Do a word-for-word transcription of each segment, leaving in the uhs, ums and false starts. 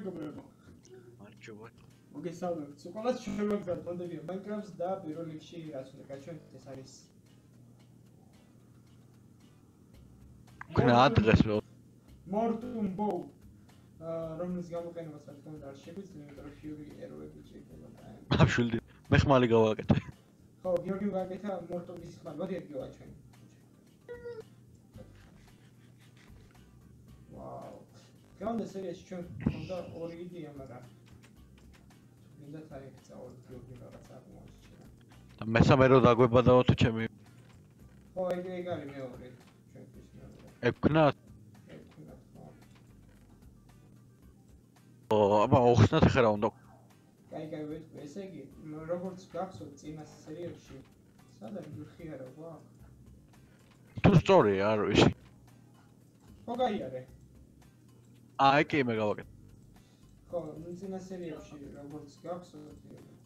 მეგობრებო. მარჯობა. მოგესალმებით. სულ შემოგზავნა მონდებია Minecraft-ს და პირველ რიგში რაც უნდა გაჩვენოთ ეს არის ქნა ადრეს Mortum Bow. რომლის გამოყენებას რა თქმა უნდა არ შეგვიძლია, იმიტომ რომ Fury error-ები შეიძლება და აბშულდი. მე ხმალი გავაკეთე. ხო, გიორგი გააკეთა Mortum-ის ხმალი. მოდი ერთი გავაჩვენე. ვაუ. გამონდა სერიაში ჩვენ უნდა ორი იდეა, მაგრამ მინდა წაიქცა ორი გიორგი რაღაცა აღმოაჩინა. და მესამე რო დაგვებადაო თუ ჩემი. ხო, ეგ ეგ არის მეორე ჩვენთვის მეორე. ექვნა ექვნა ხო. ო, აბა ოხსნათ ხერა უნდა. კაი, კაი, ვეთქვი, ესე იგი, როგორც გახსოვთ წინა სერიებში, სად არის გიხი არა, ვა? თუ სწორია, არ ვიცი. ხო, გაიარე. აი, კი მე გავაკეთე. ხო, წინა სერიებში როგორც გახსოვთ,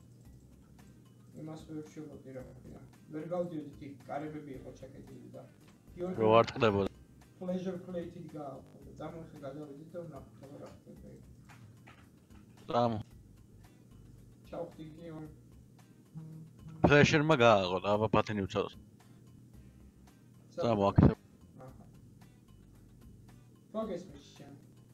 იმას ვერ შევხვდი რა ქვია. ვერ გავდიოდი, კარებები იყო ჩაკეტილი და რო არ ტყდებოდა. pleasure plate-ით გააყო და წამოიხე გადავიდით და ვნახოთ რა ხდება. წამო. ჩავხდი გიო. პრეშერმა გააყო და აბა ბათენი უცადოს. წამო აქ. აჰა. მოგესმის შენ.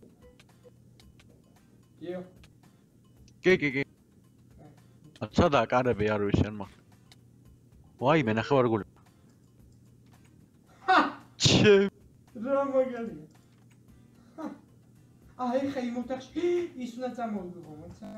გიო. კი, კი, კი. სადა კარები არ ვიცი ან მაგ. ვაი, მე ნახევარგული. ჰა! ჩე რა მაგალია. აი, ხა იმ ოთახში ის უნდა წამოვიდო, მოცა.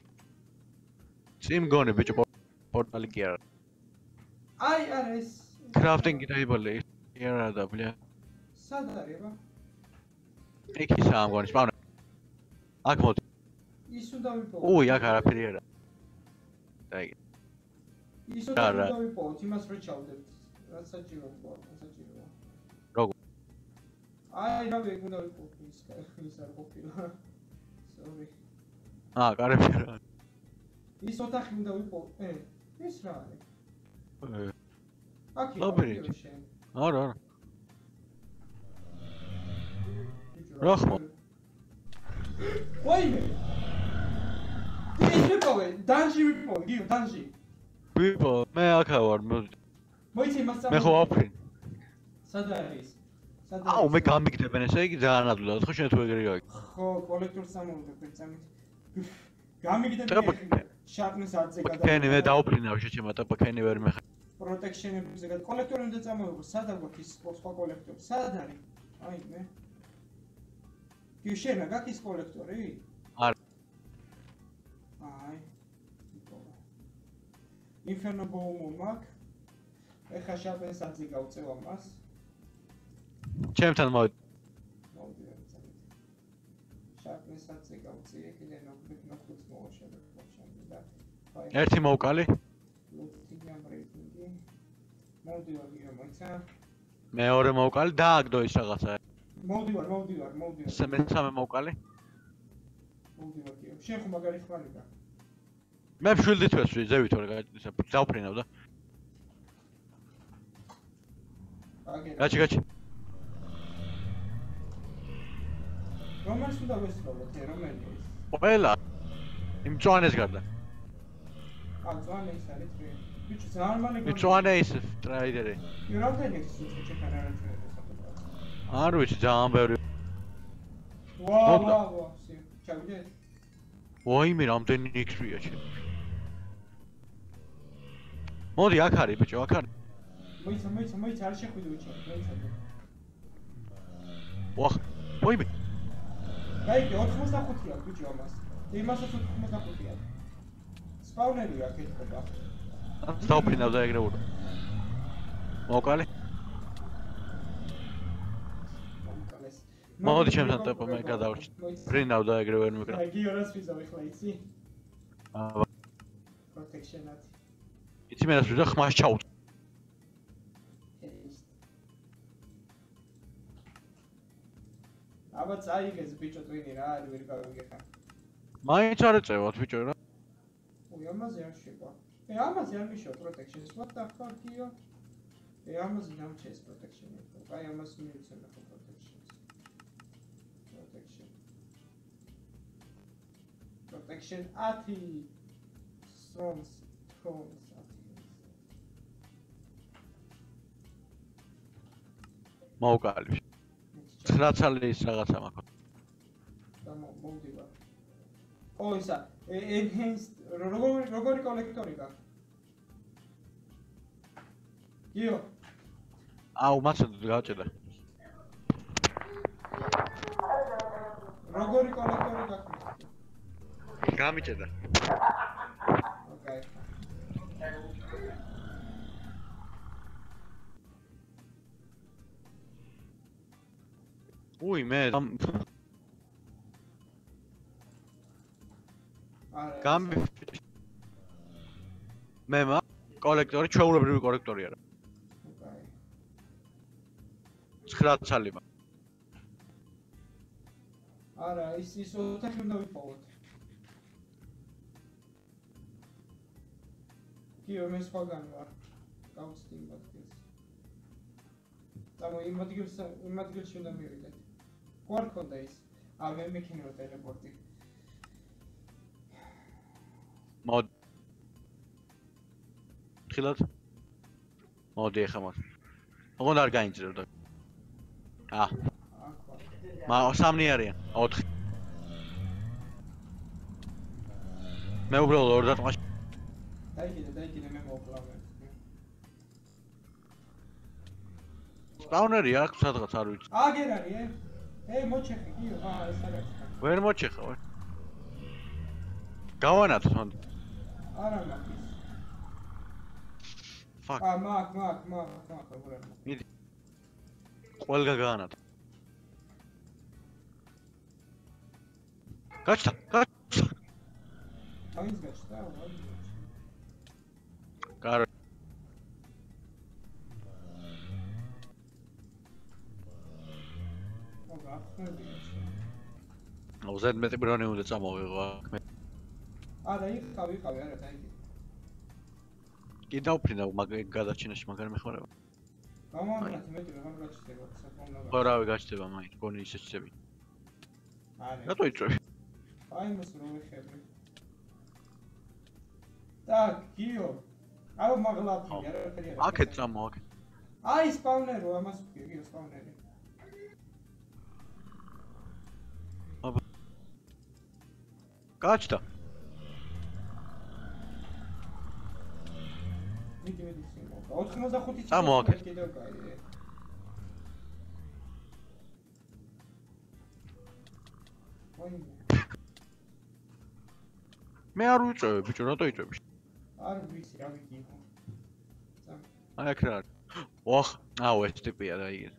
წინ გონი ბიჭო პორტალი კი არა. აი, არა ეს. კრაფტინგი დაიბოლე. კი არა და ბლია. სად არის ბა? იქ ისაა ამ გონი სპაუნ. აქ მოდი. ის უნდა ვიპოვო. უი, აქ არაფერი არა. დაი. ის უნდა ვიპოვოთ, იმას რო ჩავდებთ. რაც საჭიროა, საჭიროა. როგორ? აი, რა ვიგ უნდა ვიპოვოთ ის, ის არ ყოფილა. Sorry. აა, კარები არა. ის ოთახი უნდა ვიპოვოთ. ე, ეს რა არის? ე. აქ ლაბირინთი. იყო შენ. არა, არა. რა ხმა? ვაიმე. ის ვიპოვე, დანჟი ვიპოვე, გიო, დანჟი. ვიპო, მე აქა ვარ, მოდი. მოიცი მას მე ხო ვაფრინ. სად არის? სად არის? აუ, მე გამიგდებენ ესე იგი ძალიან ადვილად, ხო შენ თუ ეგრე გაიგე. ხო, კოლექტორს სამოვიდა ფერწამით. გამიგდებიან. შარპნის ათზე გადა. კენი მე დაუფრინავ შეჩემატა, კენი ვერ მეხა. პროტექშენებზე გადა. კოლექტორი უნდა წამოიღო, სად აქვს ის სხვა კოლექტორი? სად არის? აი მე. კი შენა გაქვს კოლექტორი? არა. აი. Inferno Boom მაქვს. ეხა შარპნის ათზე გავწევ ამას. ჩემთან მოდი. მოდი წამით. შარპნის ათზე გავწიე, კიდე ნოქბეთ ნოქბეთ მოვაშალებ შენ და ერთი მოვკალი. ლუთინგ ბრეიკინგი. მოდი ვარ მოიცა. მეორე მოვკალი დააგდო ის რაღაცა. მოდი ვარ, მოდი ვარ, მოდი ვარ. მესამე მოვკალი. მოდი ვარ გიო. შენ ხო მაგარი ხმარი და. მე მშვილდით ვესვი, ზევით ვარ ისე დავფრინავ და. აგერ. გაჩი, გაჩი. რომელს უნდა ვესწავლოთ, რომელი ის? ყველა. იმ წვანეს გარდა. ა, წვანე ის არის წვი. ბიჭო, ძალიან მალე გონი. წვანე ის ტრაიდერი. იო, რამდენი ის უცხო არა ჩვენებს საფუძვლად. არ ვიცი, ძალიან ბევრი. ვაუ, ვაუ, ვაუ, სი, ჩავიდეთ. ვაიმე, რამდენი ექსპია ჩემ. მოდი, აქ არის ბიჭო, აქ არის. მოიცა, მოიცა, მოიცა, არ შეხვიდე ბიჭო, მოიცა. ვახ, ვაიმე. გაიგე, ოთხმოცდახუთი აქვს ბიჭო ამას. იმასაც ოთხმოცდახუთი აქვს. სპაუნერია კეთება. დავფრინავ და ეგრე ვუყო. მოვკალი? მომკალეს. მოდი ჩემთან ტეპო მე გადავრჩი. ფრინავ და ეგრე ვერ მიკრა. აი, გიო რას ვიზავ ახლა იცი? აბა. პროტექშენად. იცი მე რას ვიზავ, ხმას ჩაუწ. აბა წაიგეს ბიჭო ტვინი რა არის ვერ გავიგე ხა. მაინც არ ეწევათ ბიჭო რა. ой, ამაზე არ შევა. ე ამაზე არ მიშო პროტექშენს, what the fuck io? ე ამაზე დამჩეს პროტექშენი. აი ამას მივიცემ ახლა პროტექშენს. პროტექშენ. ეგ შენ ათი სრომს თქონს მოვკალი. ცხრა ცალის რაღაცა მაქვს. და მოვდივარ. ო ისა enhanced როგორი როგორი კოლექტორი გაქვს? იო. აუ მაცო გავჭედა. როგორი კოლექტორი გაქვს? გამიჭედა. ოკეი. უი მე არა. გამი მე მა კოლექტორი ჩვეულებრივი კოლექტორი არა. ოკეი. ცხრა ცალი მაქვს. არა, ის ის ოთახი უნდა ვიპოვოთ. კიო, მე სხვაგან ვარ. გავცდი იმ ადგილს. დამო იმ ადგილს იმ ადგილში უნდა მივიდეთ. ყوار ქონდა ის. ა მე მექნიო ტელეპორტი. მოდ ხილად მოდი ახლა მას. ოღონდ არ გაინჭირებდა. აა მა სამნი არიან, ოთხი. მე უბრალოდ ორ დატყვაში. დაიგიდე, დაიგიდე მე მოვკლავე. სპაუნერი აქვს სადღაც არ ვიცი. აგერ არის, ე? ე, მოჩეხე, კიო, აა, ეს არ არის. ვერ მოჩეხა, ვერ. გავანათო თქო. არა მაქვს. Fuck. აა, მაგ, მაგ, მაგ, მაგ, როგორ არის? მიდი. ყველგან გაანათო. გაჩნდა, გაჩნდა. აინც გაჩნდა, აინც. კარ. ოგა, ხმები. აუ ზედ მეტი ბრონი უნდა წამოვიღო აქ მე. არა, იყავი, იყავი, არა, დაიგე. კი დავფრინდა მაგ გადაჩინაში მაგარი მეხმარება. გამოვანათი მეტი ვეღარ გაჩნდება, საკმაოდ. ხო რავი გაჩნდება მაინც, გონი ისე შეწები. არა. რატო იწვევი? აი მას რო ვიხები. Так, კიო. აუ მაგლაფი, არაფერი არა. აქეთ წამო, აქეთ. აი სპაუნერო, ამას ვქი, კიო სპაუნერი. აბა. გაჩნდა. მიდი, მიდი, სიმო. ოთხმოცდახუთი წამო, აქეთ. კიდევ კაი. აი მე არ ვიწევი, ბიჭო, რატო იწევი? არ ვიცი, რა ვიცი. წამ. აი აქ რა არის? ოხ, აუ ეს ტიპია და იგი.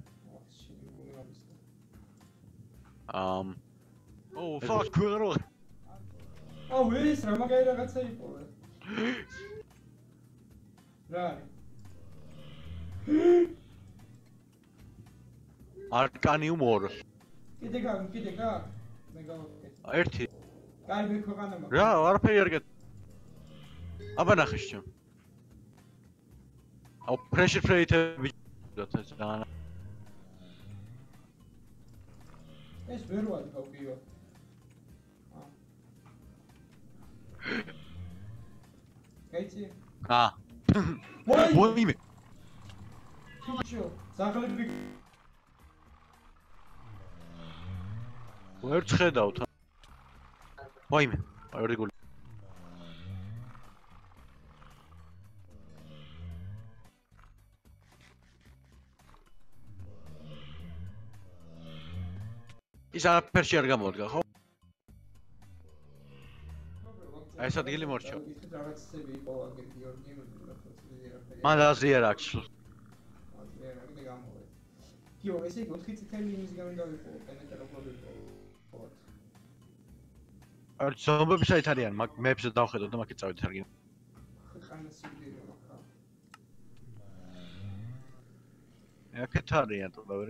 Um Oh fuck, κουერო. აუ ეს რა მაგარი რაღაცა იპოვე. რა არის? არკანიუმ ორ. კიდე გა, კიდე გა. მე გავაკეთე. ერთი. კაი მე ქვეყანა მაქვს. რა, არაფერი არ გეტ. აბა ნახე შენ. აუ პრეშერ ფრეიტები და ეს ვერ ვადგავ კიო. გაიცი? აა. მოიმე. ჩუჩო, ზაღლები ვერ წხედავთ. მოიმე. ორი გული. ის არაფერში არ გამოდგა, ხო? აი ეს ადგილი მორჩა. რაღაცები იყო აგერ გიორგი მე მან აზრი არ აქვს. აზრი არ აქვს გამოვა. კიო, ესე იგი ოთხი წითელი იმის გამო დავიყო, პენეტრა როგორ იყო. არ ზომბები საით არიან, მაგ მეებს დავხედოთ და მაგით წავიდეთ არგი. ხანა სიგდირი მაქვს. აქეთ არიან თუ და ვერ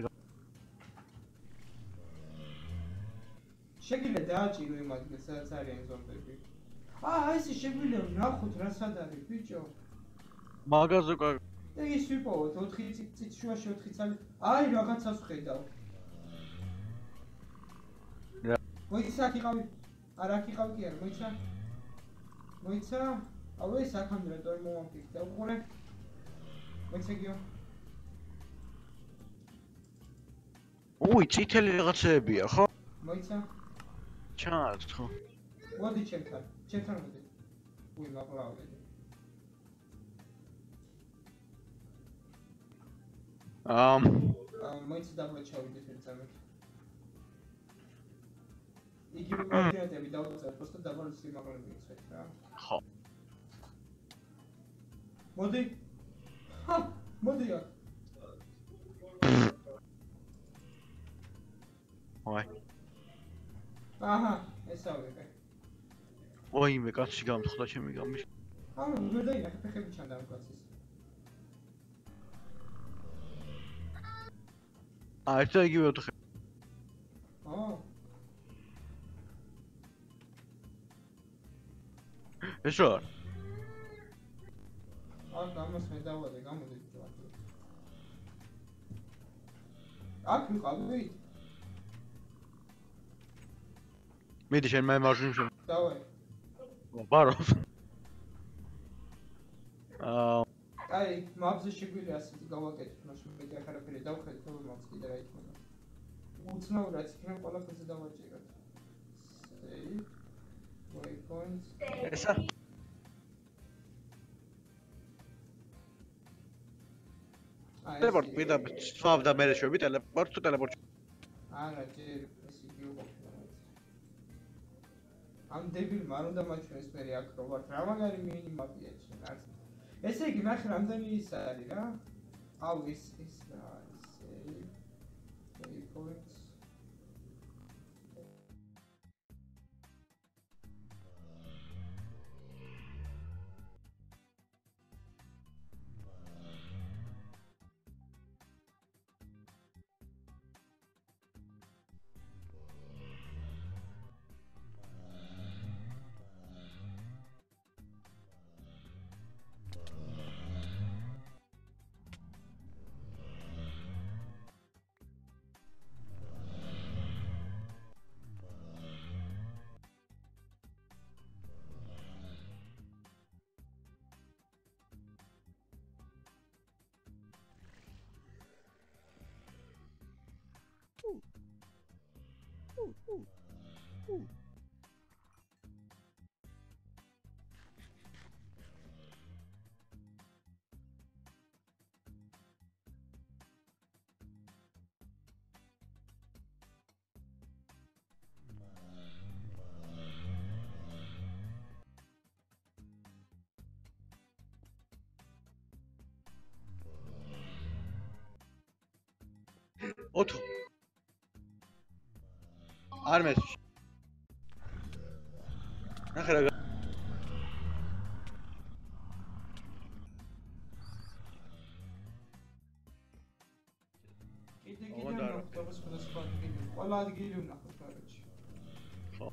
შეგიძლია დააჭირო იმ ადგილს, სადაც არიან ზომბები. აა, ეს შეგვიძლია ვნახოთ რა სად არის, ბიჭო. მაგაზე კა ეგ ის ვიპოვოთ ოთხი წით შუაში ოთხი წალი. აი რაღაცას ვხედავ. რა? მოიცი აქ იყავი. არა აქ იყავ კი არა, მოიცა? მოიცა? აუ ეს აქამდე რატომ მომაფიქრე? დაუყურე. მოიცა გიო? უი, წითელი რაღაცეებია, ხო? მოიცა? ჩანს, ხო? მოდი ჩემთან, ჩემთან მოდი. უი, მაღლავდი. ამ მოიცა დაბლა ჩავიდეთ ერთ წამით. იგივე კოორდინატები დავწერთ, просто დაბლა სიმაღლე მიცეთ რა. ხო. მოდი. ჰა, მოდი აქ. ვაი. აჰა, ესავე. ოი, მე კაცი გამთხდა ჩემი გამიშ. ანუ ვერ დაინახე ფეხები ჩანდა ამ კაცის. აა, ეს იგივე ოთხი. აა. ეს რა? აქ ამას მე დავადე, გამოდი ჯვარი. აქ ვიყავით? მიდი შენ მე მარჯვნივ შენ. დავაი. ბაროს. აა აი, მაპზე შეგვიძლია ასეთი გავაკეთოთ, მაშინ მე აქ არაფერი დავხედე, თუ მაპს კიდე რა იქნება. უცნაურად იქნება ყველაფერზე დავაჭეროთ. Save. Waypoints. ესა? ტელეპორტ მიდა სვავ და მე შეები ტელეპორტ თუ ტელეპორტ. არა, ჯერ ეს იგი უყოფნა. ამ დებილმა არ უნდა მაჩვენოს მე აქ რო ვარ, რა მაგარი მინიმაპია ჩვენ არც. ესე იგი ნახე რამდენი ის არის რა? აუ ეს ეს რა არის? Waypoints. ოთხ. არ მეს. ნახე რა. კიდე კიდე ნახოთ სხვადასხვა ადგილი. ყველა ადგილი ვნახოთ გარეთში. ხო.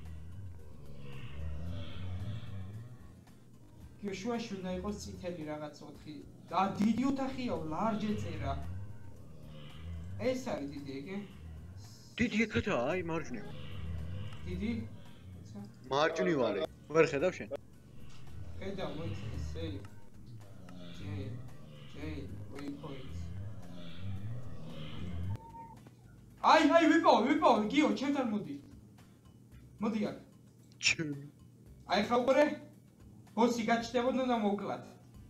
კი შუაში უნდა იყოს წითელი რაღაც ოთხი. და დიდი ოთახია, ლარჯ ეწერა. ეს არის დიდი ეგე? დიდი ეგეთა, აი მარჯვნივ. დიდი? მარჯვნივ არის. ვერ ხედავ შენ? ხედავ, მოიცა ესე. J J waypoints. აი, აი, ვიპოვე, ვიპოვე, გიო, ჩემთან მოდი. მოდი აქ. ჩემ. აი ხა უყურე? ბოსი გაჩნდებოდა და მოკლათ.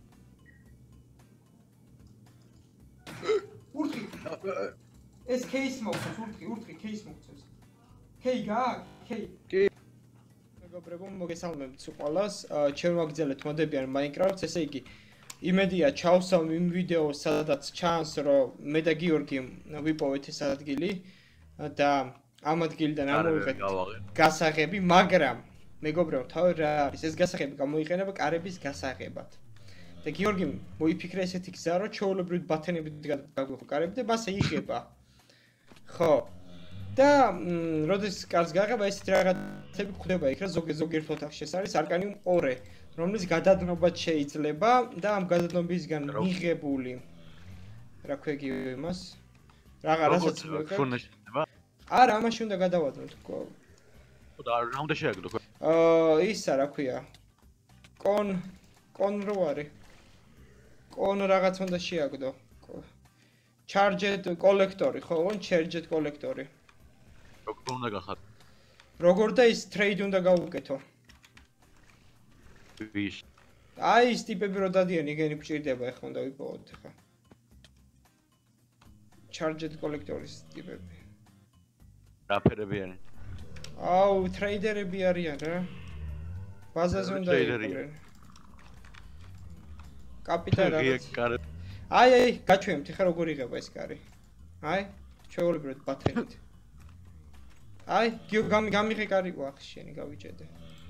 ურთხი. ეს кейს მოგწევს, ურთხი, ურთხი кейს მოგწევს. კეი გააკ, კეი. კი. მეგობრებო, მოგესალმებით ყველას. ჩვენ ვაგრძელებთ მოდებიან Minecraft-ს, ესე იგი იმედია ჩავსავ იმ ვიდეოს, სადაც ჩანს, რომ მე და გიორგი ვიპოვეთ ეს ადგილი და ამ ადგილიდან ამოვიღეთ გასაღები, მაგრამ მეგობრებო, თავი რა არის? ეს გასაღები გამოიყენება კარების გასაღებად. და გიორგი მოიფიქრა ესეთი გზა, რომ ჩვეულებრივი ბათენებით გაგვიხო კარები და მასე იღება. ხო. და როდის კარს გაღება, ესეთი რაღაცები გვხვდება იქ რა ზოგიერთ ოთახში. ეს არის არკანიუმ ორე, რომლის გადადნობაც შეიძლება და ამ გადადნობისგან მიღებული რა ქვია იმას? რაღა რასაც ფურნეში ხდება? არა, ამაში უნდა გადავადოთ. და რა უნდა შეაგდო? აა ისა რა ქვია? კონ კონ რო არის? კონ რაღაც უნდა შეაგდო. Charged კოლექტორი, ხო, charged კოლექტორი. როგორ უნდა გახადო? როგორ და ის trade უნდა გავუკეთო. ვის? აი ის ტიპები რო დადიან, იგენი გვჭირდება, ეხლა უნდა ვიპოვოთ ხა. Charged კოლექტორის ტიპები. რა ფერებიანი? აუ, ტრეიდერები არიან რა. ბაზაზე უნდა იყვნენ. კაპიტანი რაღაც. აი, აი, გაჩვენებთ, ხა როგორ იღება ეს კარი. აი, ჩვეულებრივად ბათენით. აი, გიო გამიღე კარი, ვახ, შენი გავიჭედე.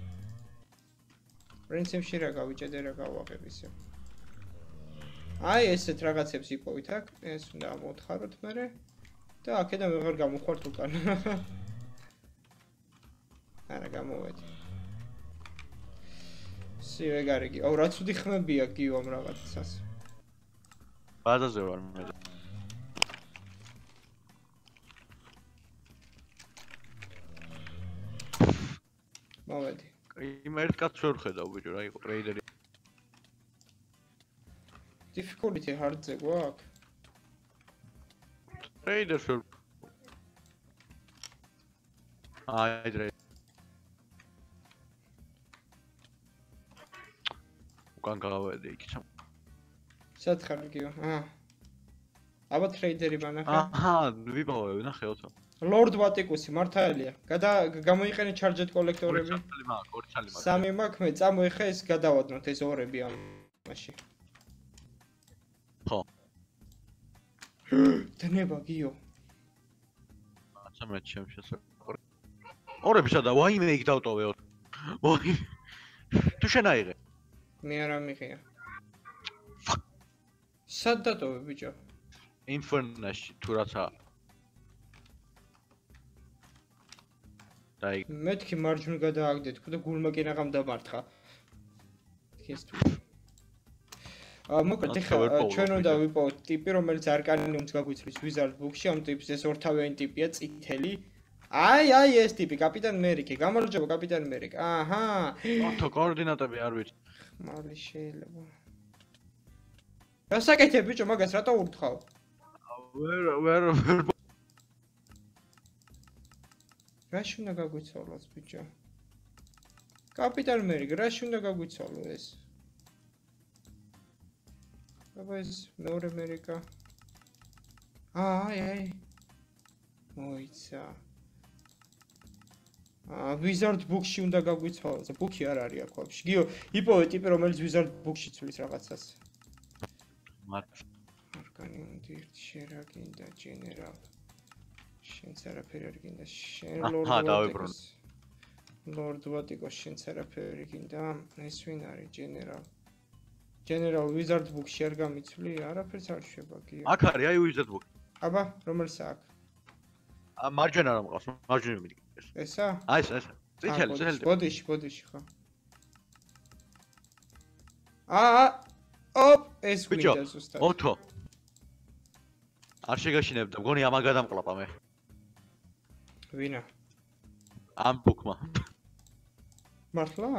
პრინციპში რა გავიჭედე, რა გავაღებ ისე. აი, ესეთ რაღაცებს იპოვით აქ, ეს უნდა ამოთხაროთ მერე და აქედან ვეღარ გამოხართ უკან. არა, გამოვედი. სივე გარიგი. აუ, რა ცუდი ხმებია გიო ამ რაღაცას. ბაზაზე ვარ მე. მოვედი. იმ ერთ კაცს ვერ ხედავ ბიჭო, რა იყო ტრეიდერი. difficulty hard-ზე გვაქვს? ტრეიდერს ვერ. აი ტრეიდერ. უკან გავედი იქ ჩამ. სად ხარ გიო? აა. აბა ტრეიდერი ბანახა. აჰა, ვიპოვე, ნახე ოთო. ლორდ ვატიკუსი მართალია. გადა გამოიყენე charged კოლექტორები. ორცალი მაქვს, ორცალი მაქვს. სამი მაქვს, მე წამოიხე ეს გადავადნოთ ეს ორები ამაში. ხო. დნება გიო. აცა მე ჩემს შესაძლოა. ორები სადა, ვაიმე იქ დავტოვე. ვაი. თუ შენ აიღე. მე არ ამიღია. სად დატოვე ბიჭო? ინფერნაში თუ რაცა. დაი. მეთქი მარჯვნივ გადააგდე თქო და გულმა კი რაღაც დამართხა. ეს თუ. აა მოკლედ ეხლა ჩვენ უნდა ვიპოვოთ ტიპი, რომელიც არკანიუმს გაგვიცვლის ვიზარდ ბუქში, ამ ტიპს ეს ორთავიანი ტიპია, წითელი. აი, აი ეს ტიპი, კაპიტან მერიკი. გამარჯობა კაპიტან მერიკ. აჰა. ოთო კოორდინატები არ ვიცი. მალი შეიძლება. გასაკეთე ბიჭო, მაგას რატო ურთხავ? ვერ ვერ ვერ რაში უნდა გაგვიცვალოს ბიჭო? კაპიტან მერიკ, რაში უნდა გაგვიცვალო ეს? აბა ეს მეორე ამერიკა. აი, აი. მოიცა. აა ვიზარდ ბუქში უნდა გაგვიცვალოს. ბუქი არ არის აქ ვაფშე. გიო, იპოვე ტიპი, რომელიც ვიზარდ ბუქში ცვლის რაღაცას. მათ არკანიუმ ერთი შერა გინდა ჯენერალ. შენც არაფერი არ გინდა. შენ აჰა, დავიბრუნე. ლორდ ვატიკოს შენც არაფერი გინდა. ეს ვინ არის ჯენერალ? ჯენერალ ვიზარდ ბუქში არ გამიცვლი? არაფერს არ შვება გიო. აქ არის, აი ვიზარდ ბუქი. აბა, რომელსა აქ? ა მარჯვენა რომ ყავს, მარჯვენა მიდი. ესა? აი ეს, ეს. წითელი, წითელი. ბოდიში, ბოდიში ხო. აა ოპ, ეს გვინდა ზუსტად. ოთო. არ შეგაშინებდა, მგონი ამან გადამყლაპა მე. ვინა? ამ ბუქმა. მართლა?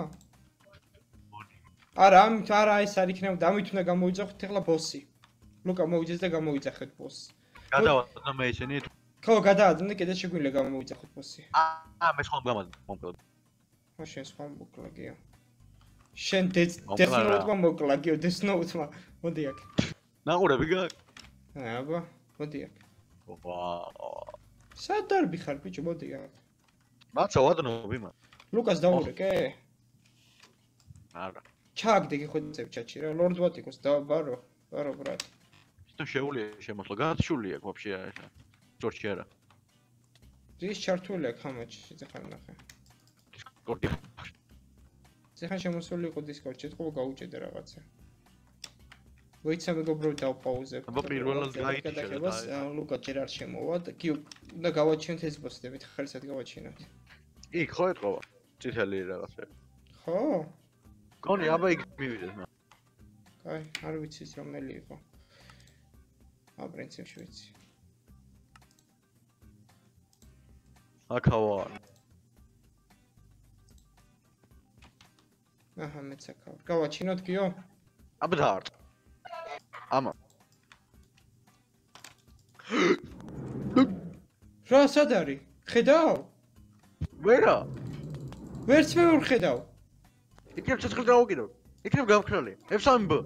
არა, ამ არა ეს არ იქნებოდა, ამით უნდა გამოიძახოთ ახლა ბოსი. ლუკა მოიძეს და გამოიძახეთ ბოსს. გადავადო მე ისინი. ხო, გადაადნე, კიდე შეგვიძლია გამოიძახოთ ბოსი. აა, მე ხომ გამაძ მომკლოდ. ხო, შენ სხვა მოკლა გიო. შენ დესნოუთმა მოკლა გიო, დესნოუთმა. მოდი აქ. ნაყურები გაქვს? აბა, მოდი აქ. ვაუ. სად დარბი ხარ ბიჭო, მოდი აქ. მაცა ვადნობ იმას. ლუკას დაურეკე? არა. ჩააგდე გიხვეწებ ჩატში რა, ლორდ ვატიკოს დავაბარო, ბარო ბრატ. ისто შეუულია შემოსლა, გათშული აქვს ვაფშე ესა. ჯორჯი არა. ის ჩართული აქვს ხამაჩი, ზეხან ნახე. დისკორდი. ზეხან შემოსული იყო დისკორდში, თქო გაუჭედე რაღაცა. ვეცა მეგობრო დავპაუზებ. აბა პირველად გაიჩერდა. ლუკა ჯერ არ შემოვა და კი უნდა გავაჩინოთ ეს ბოსდებით, ხელსად გავაჩინოთ. იქ ხო ეთყობა? წითელი რაღაცა. ხო? გონი აბა იქ მივიდეს მე. კაი, არ ვიცი რომელი იყო. ა პრინციპში ვიცი. აქავა. აჰა, მეც აქ. გავაჩინოთ გიო? აბა დაარტ. ამა. რა სად არის? ხედავ? ვერა. ვერც მე ვერ ხედავ. იქნებ ცეცხლი დავუკიდო. იქნებ გავქრალი. ეფ სამი ბ.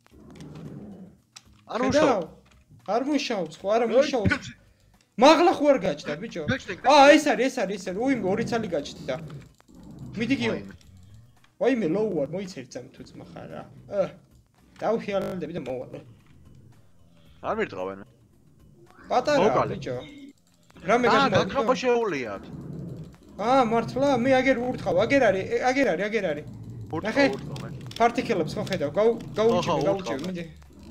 არ მუშაობს. ხედავ? არ მუშაობს, ხო არა მუშაობს. მაღლა ხო არ გაჩნდა, ბიჭო? აა, ეს არის, ეს არის, ეს არის. უიმ ორი ცალი გაჩნდა. მიდი გიო. ვაიმე, ლოუ ვარ, მოიცერთ ძამ თუ ძმა ხარ რა. აა. დავხიალდები და მოვალე. არ მერტყავენ. პატარა ბიჭო. რამე აა, გაგმოვიდა? გაქრობა შეუულიათ. აა, მართლა? მე აგერ ურთხავ, აგერ არის, აგერ არის, აგერ არის. ურთხავ, ურთხავ მე. პარტიკელებს ხო ხედავ? გაუჭირე, გაუჭირე, მიდი.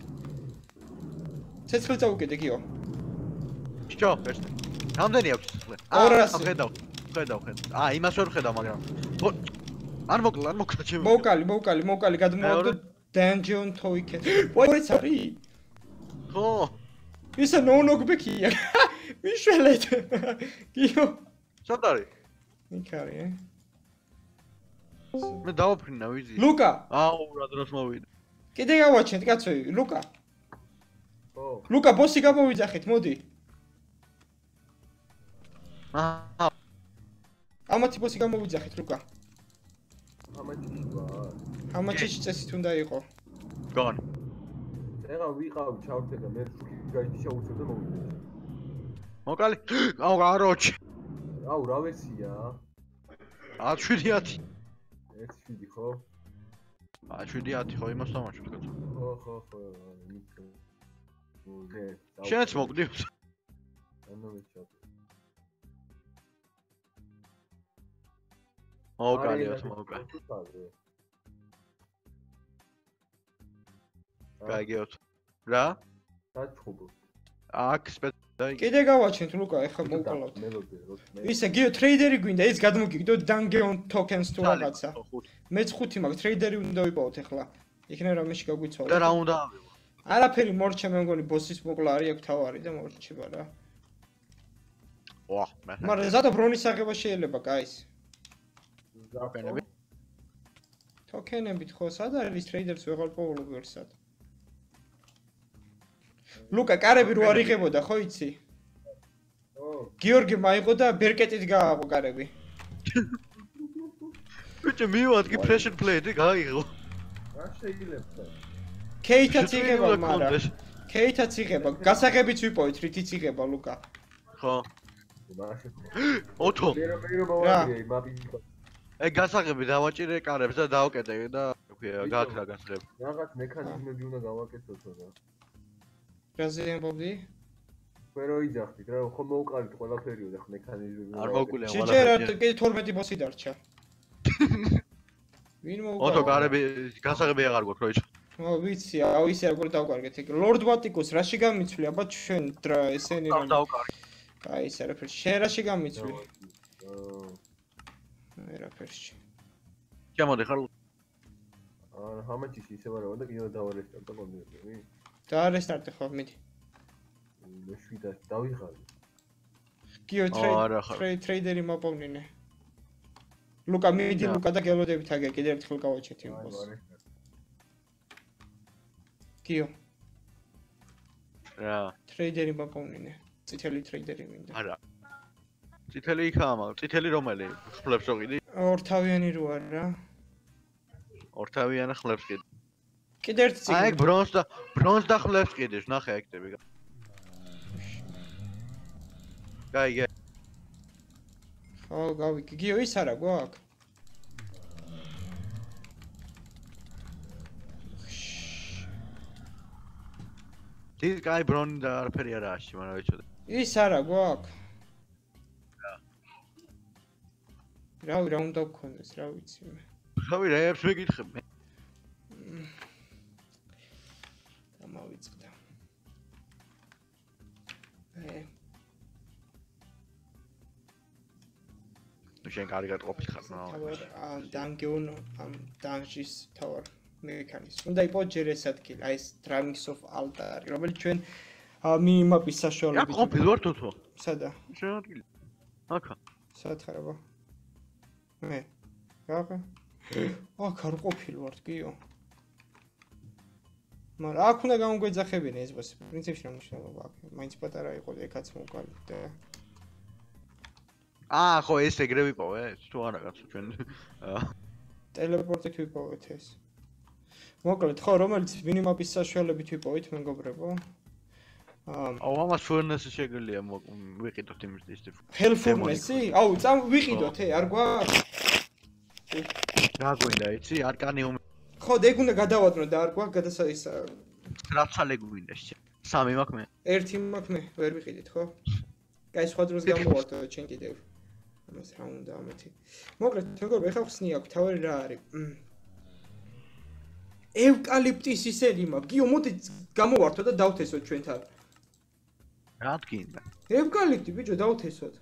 ცეცხლი წაუკიდე გიო. ჩო, ერთე. რამდენი აქვს ცეცხლი? ორასი. ხედავ, ხედავ, ხედავ. აა, იმას ვერ ხედავ, მაგრამ. არ მოკლა, არ მოკლა ჩემი. მოვკალი, მოვკალი, მოვკალი, გადმოვაგდო დანჯონ თოიკე. ვაიც არის? ხო. ისა ნოუნოგბეკია. მიშველეთ. გიო. სად არის? იქ არის, ე? მე დავაფრინა ვიზი. ლუკა. აუ, რა დროს მოვიდა. კიდე გავაჩენთ, კაცო, ლუკა. ხო. ლუკა, ბოსი გამოვიძახეთ, მოდი. აა. ამათი ბოსი გამოვიძახეთ, ლუკა. ამაჩი ვარ. ამაჩი წესით უნდა იყო. გონ. ეხლა ვიყავ ჩავრთე და მე გაიჩი შეუწევ და მოვიდე. მოკალი. აუ, გაროჩი. აუ, რა ვერსია? ათი. ერთ შვიდი ხო? ათი ხო იმას თამაშობ კაცო. ხო, ხო, ხო. მოგე. შენც მოგდი. ანუ მე ჩავ. მოკალიოთ, მოკალი. გაიგეოთ. რა? დაჩხუბო. აქ სპეცი. კიდე გავაჩენთ, ლუკა, ეხლა მოვკალავთ. მელოდია, რო მე. ისე გიო ტრეიდერი გვინდა, ის გადმოგიგდო დანგეონ თოკენს თუ რაღაცა. მეც ხუთი მაქვს, ტრეიდერი უნდა ვიპოვოთ ეხლა. იქნება რამეში გაგვიცვალოთ. და რა უნდა ავიღო? არაფერი მორჩა მე მგონი ბოსის მოკლა არის აქ თავარი და მორჩება რა. ვა, მე. მაგრამ ზადო ბრონის აღება შეიძლება, გაის. ზაპენები. თოკენებით ხო, სად არის ტრეიდერს ვეღარ პოულობ ვერსად. ლუკა, კარები რო არ იღებოდა, ხო იცი? ხო. გიორგი მაიღო და ბერკეტით გააყო კარები. ბიჭო, მივადგი pressure plate-ი გაიღო. რა შეიძლება? კეითაც იღება, მაგრამ კეითაც იღება. გასაღებიც ვიპოვეთ, რითიც იღება, ლუკა. ხო. მაშინ. ოთო. მე რომ მე რომ მოვაგე მაპი. ეგ გასაღები დავაჭირე კარებს და დავკეტე და ქვია გააქრა გასაღები. რაღაც მექანიზმები უნდა გავაკეთოთ რა. რაზე ამბობდი? მე რო იძახდით რა, ხომ მოვყარით ყველაფერიო და ხ მექანიზმები. არ მოვკულია შეჯერა კიდე თორმეტი ბოსი დარჩა. ვინ მოვყარა? ოთო კარები გასაღები აღარ გვაქვს როიჩ. ო ვიცი, აუ ისე როგორ დავკარგეთ ეგ. ლორდ ბატიკოს რაში გამიცვლი? აბა ჩვენ დრა ესენი რა. დავკარგე. აი ეს არაფერში. შენ რაში გამიცვლი? აა არაფერში. ჩემოდი ხარ? აა ჰამაჩის ისე ვარ და კიდევ დავარესტარტა კონდიტორი. დაარესტარტე ხო, მიდი. მე შვიდას დავიღალე. გიო ტრეიდერი მოპოვნინე. ლუკა მიდი ლუკა და გელოდებით აგე კიდე ერთხელ გავაჩეთ იმ ბოს. გიო. რა? ტრეიდერი მოპოვნინე. წითელი ტრეიდერი მინდა. არა. წითელი იქაა, მაგრამ წითელი რომელი? ხლებს ოყიდი? ორთავიანი რო არა რა. ორთავიანი ხლებს კიდე. კიდე ერთ წიგნი. აი ეგ ბრონზ და ბრონზ და ხლებს კიდეش, ნახე აქტები. გაიგე. ხო, გავიგე. გიო ის არა გვაქვს? ის კაი ბრონი და არაფერი არა აში, მაგრამ ვიცოდი. ის არა გვაქვს? რა. რავი, რა უნდა გქონდეს, რა ვიცი მე. რავი, რეებს მეკითხებ მე. გამავიწყდა. ე შენ კარგად ყოფილი ხარ, ნუ. დანგეონ ამ დანჟის თავარ მექანიზმი. უნდა იყოს ჯერ ეს ადგილი, აი ეს Dragons of Altar, რომელიც ჩვენ მინიმაპის საშუალებით. რა ყოფილი ვარ თოთო? სადა? შენ ადგილი. აკა. სად ხარ აბა? მე. გაღა. აქ არ ყოფილ ვარ, კიო. მაგრამ აქ უნდა გამოგვეძახებინა ეს ბოსი. პრინციპში რა მნიშვნელობა აქვს? მაინც პატარა იყო, ეკაც მოვგალით და აა, ხო, ეს ეგრე ვიპოვე, თუ არა კაცო ჩვენ. ტელეპორტით ვიპოვეთ ეს. მოკლედ, ხო, რომელიც მინიმაპის საშუალებით ვიპოვით, მეგობრებო. აა, აუ, ამას ფურნესი შეგვიძლია ვიყიდოთ იმის ის ტიპი. ჰელფურნესი? აუ, წამ ვიყიდოთ, ე, არ გვაქვს? რა გვინდა, იცი? არკანიუმი. ხო, ეგ უნდა გადავადნო და არ გვაქვს გადასა ის რაცალე გვინდა შე. სამი მაქვს მე. ერთი მაქვს მე, ვერ ვიყიდით, ხო? კაი, სხვა დროს გამოვარდო ჩვენ კიდევ. ამას რა უნდა ამეთი. მოკლედ, მეგობრებო, ეხლა ხსნი აქვს, თავი რა არის? ევკალიპტის ისერი მაქვს. გიო, მოდი გამოვართო და დავთესოთ ჩვენთან. რა გინდა? ევკალიპტი, ბიჭო, დავთესოთ.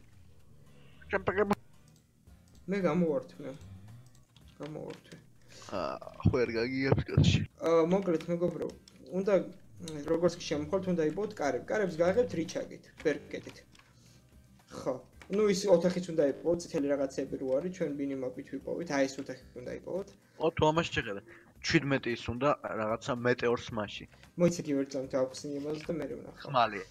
ჩემ მე გამოვართ მე. გამოვართვე. აა, ხო არ გაგიებს კაცი. აა, მოკლედ, მეგობრებო, უნდა როგორც კი შემოხვალთ, უნდა იპოვოთ კარები. კარებს გააღებთ რიჩაგით, ბერკეტით. ხო. ну ის ოთახიც უნდა იპოვოთ, წითელი რაღაცები რო არის, ჩვენ მინიმაპით ვიპოვით, აი ეს ოთახი უნდა იპოვოთ. ო, თუ ამას შეხედე. შვიდმეტი ის უნდა რაღაცა მეტეორს მასში. მოიცედი ვერ წამთ აუხსნი იმას და მე ვნახავ. ხმალია.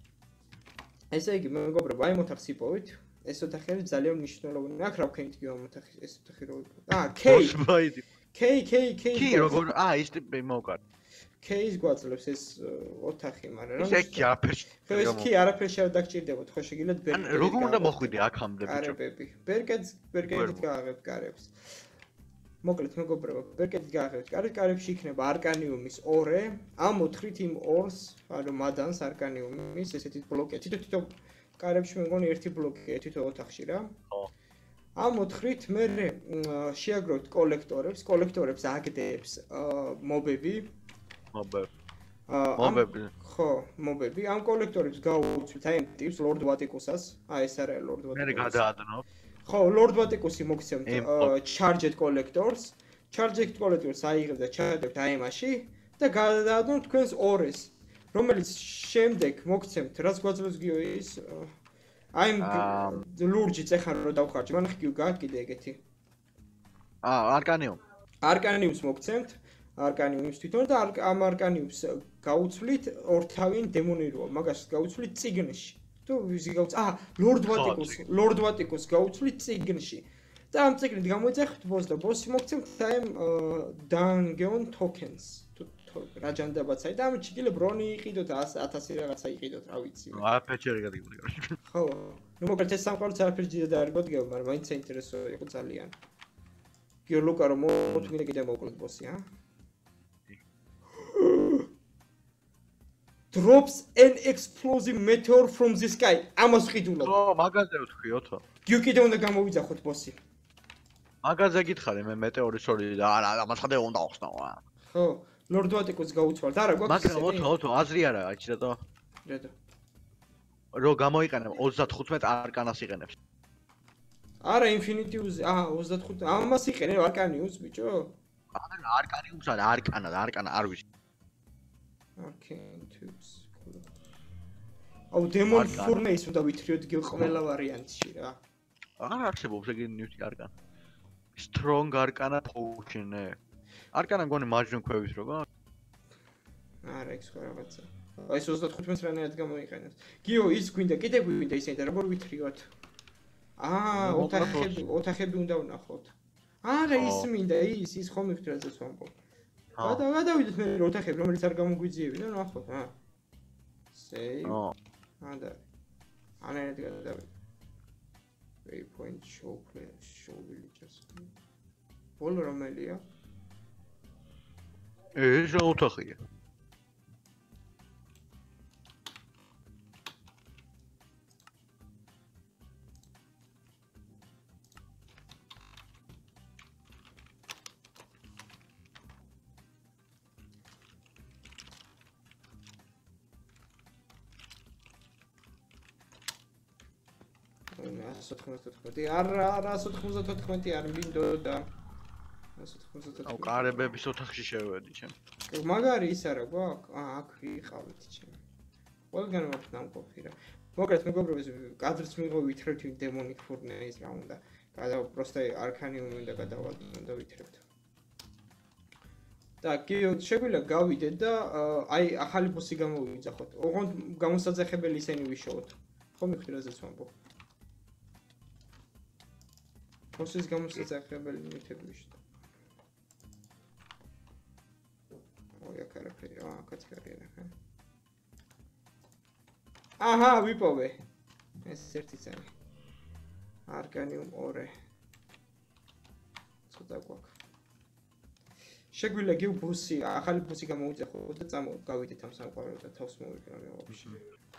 ესე იგი, მეგობრებო, აი მოთახს იპოვით. ეს ოთახი არის ძალიან მნიშვნელოვანი. აქ რა ვქენით გიო ამ ოთახი, ეს ოთახი რო იპოვოთ. აა, K. K, K, K. კი, როგორ, აა, ის ტიპი მოვკარ. K-ის გვაძლევს ეს ოთახი, მაგრამ რა. ეს კი არაფერში. ხო, ეს კი არაფერში არ დაგჭირდებოდ, ხო შეგიძლიათ ბერკეტი. ან როგორ უნდა მოხვიდე აქამდე ბიჭო? კარებები. ბერკეტს, ბერკეტით გააღებთ კარებს. მოკლედ მეგობრებო, ბერკეტით გააღებთ კარებს, კარებში იქნება არკანიუმის ორე, ამ ოთხით იმ ორს, ანუ მადანს არკანიუმის ესეთი ბლოკი. თითო-თითო კარებში მე მგონი ერთი ბლოკია თითო ოთახში რა. ხო. ამ ოთხით მე შეაგროვთ კოლექტორებს, კოლექტორებს აგდებს მობები. მობები. აა მობები. ხო, მობები. ამ კოლექტორებს გაუწვით აი ამ ტიპს ლორდ ვატიკუსას. აი ეს არის ლორდ ვატიკუსი. მე გადაადნო. ხო, ლორდ ვატიკუსი მოგცემთ charged collectors. charged collectors აიღებთ და ჩადებთ აი ამაში და გადაადნოთ თქვენს ორეს, რომელიც შემდეგ მოგცემთ, რაც გვაძლევს გიო ის აი ამ ლურჯიც ეხლა რო დავხარჯ, მან ხი გააკ კიდე ეგეთი. აა, არკანიუმ. არკანიუმს მოგცემთ. არკანიუმის თვითონ და ამ არკანიუმს გაუცვლით ორთავიან დემონი როა, მაგას გაუცვლით ციგნში. თუ ვიზი გაუც აა ლორდ ვატიკუს, ლორდ ვატიკუს გაუცვლით ციგნში. და ამ ციგნით გამოიძახით ბოს და ბოსი მოგცემთ აი dungeon tokens. თუ რა ჯანდაბაც აი და ამით შეიძლება ბრონი იყიდოთ, ათასი რაღაცა იყიდოთ, რა ვიცი. აა, ფეჩერი გადაიგული. ხო. ну მოკლედ ეს სამყაროც არაფერს ძირად არ გოდგება, მაგრამ მაინც საინტერესო იყო ძალიან. გიო ლუკა რომ მოთმინე კიდე მოკლედ ბოსი, ა? drops an explosive meteor from the sky. ამას ვყიდულობ. ხო, მაგაზე ვთქვიოთო. გიო კიდე უნდა გამოვიძახოთ ბოსი. მაგაზე გითხარი მე მეტეორის ორი და არა, ამას ხადე უნდა ახსნაო. ხო, ლორდ ვატიკუს გაუცვალთ. არა, გვაქვს მაგრამ ოთო, ოთო, აზრი არა, აჩი რატო? რატო? რო გამოიყენებ ოცდათხუთმეტ არკანას იყენებს. არა, ინფინიტიუს, აა, ოცდათხუთი. ამას იყენებ არკანიუს, ბიჭო? არა, არკანიუმს არა, არკანა და არკანა არ ვიცი. Arcane tubes. აუ, demon furnace უნდა ვითრიოთ გიო ყველა ვარიანტში რა. არა არსებობს ეგ ნივთი არკანა. Strong arcana potion. არკანა მგონი მარჯვენ ქვევის როგორ? არა, ეს ხო რაღაცა. აი ეს ოცდათხუთმეტს რანაირად გამოიყენებს. გიო, ის გვინდა, კიდე გვინდა ისეთი, როგორ ვითრიოთ? აა, ოთახები, ოთახები უნდა ვნახოთ. არა, ის მინდა, ის, ის ხომ მივხვდი რაზეც ვამბობ. გადა, გადავიდეთ მე ოთახები, რომელიც არ გამოგვიძიებინა, ნახოთ, ა. Save. ო. ანდა. ანერეთ გადავიდეთ. Waypoint show player, show villagers. ბოლო რომელია? ეს რა ოთახია? ას ოთხმოცდაოთხმეტი არა არა ას ოთხმოცდაოთხმეტი არ მინდოდა ას ოთხმოცდაოთხმეტი აუ კარებების ოთახში შევედი ჩემ მაგარი ის არა გვაქვს აა აქ ვიყავით ჩემ ყველგან ვარ ნამყოფი რა მოკლედ მეგობრებო კადრს მიღო ვითრეთ დემონიკ ფურნეის რა უნდა გადა просто არქანიუმი უნდა გადავალ და ვითრებთ. და კი შეგვიძლია გავიდეთ და აი ახალი ბოსი გამოვიძახოთ. ოღონდ გამოსაძახებელი ისენი ვიშოვოთ. ხო მიხდი რაზეც ვამბობ. ბოსის გამოსაძახებელი მითები ვიშოვოთ. ოი აქ არაფერი, აა აქაც კარია ხა. აჰა, ვიპოვე. ეს ერთი წამი. არკანიუმ ორი. ცოტა გვაქვს. შეგვიძლია გიუ ბუსი, ახალი ბუსი გამოვიძახოთ და წამო გავიდეთ ამ სამყაროში და თავს მოვიგროვე ვაფშე.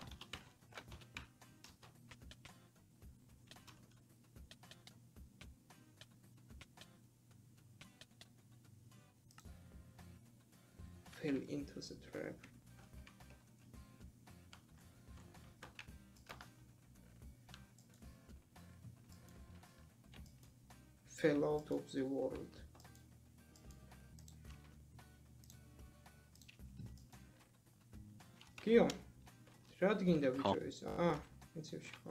Fell into the trap. Fell out of the world. Kio? რა დგინდა ბიჭო ეს? აა, იცი ხო.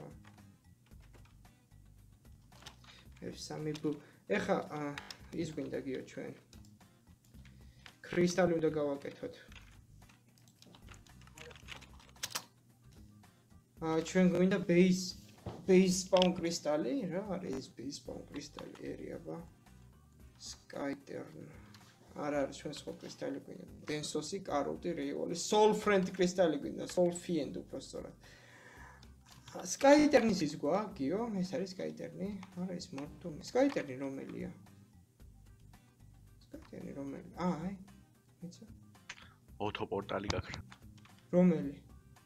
ეს სამი ბუ. ეხა ის გვინდა გიო ჩვენ. კრისტალი უნდა გავაკეთოთ. აა ჩვენ გვინდა base base spawn კრისტალი, რა არის base spawn კრისტალი? ერიაბა. Skytern. არა არის ჩვენ სხვა კრისტალი გვინდა. Densosi, კაროტი, რეოლი, soul friend კრისტალი გვინდა, soul fiend უბრალოდ. Skytern-ის ის გვა, გიო, ეს არის Skytern-ი. არა ის მარტო, Skytern-ი რომელია? Skytern-ი რომელი? აა, აი. იცი? ოთო პორტალი გაქრა. რომელი?